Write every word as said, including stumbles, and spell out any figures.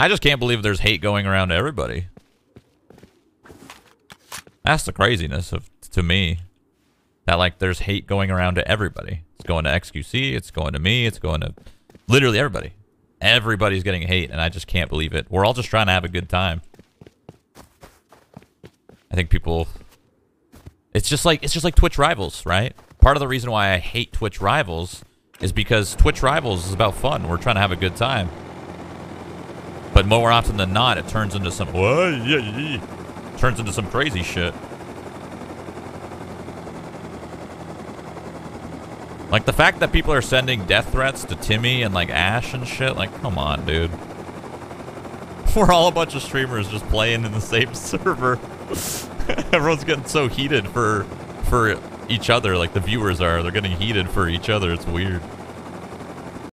I just can't believe there's hate going around to everybody. That's the craziness of to me. That like there's hate going around to everybody. It's going to X Q C, it's going to me, it's going to literally everybody. Everybody's getting hate, and I just can't believe it. We're all just trying to have a good time. I think people... It's just like it's just like Twitch Rivals, right? Part of the reason why I hate Twitch Rivals is because Twitch Rivals is about fun. We're trying to have a good time. But more often than not, it turns into some... turns into some crazy shit. Like, the fact that people are sending death threats to Timmy and, like, Ash and shit, like, come on, dude. We're all a bunch of streamers just playing in the same server. Everyone's getting so heated for for each other, like the viewers are. They're getting heated for each other. It's weird.